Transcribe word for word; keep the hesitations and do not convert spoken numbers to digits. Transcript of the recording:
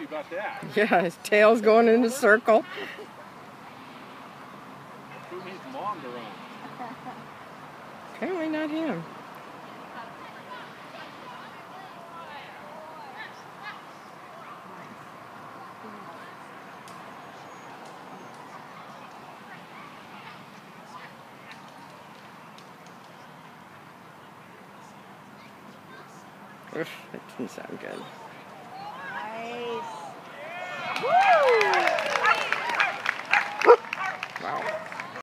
about that. Yeah, his tail's going in a circle. Who needs mom to run? Apparently not him. Oof, that didn't sound good. Nice. Woo!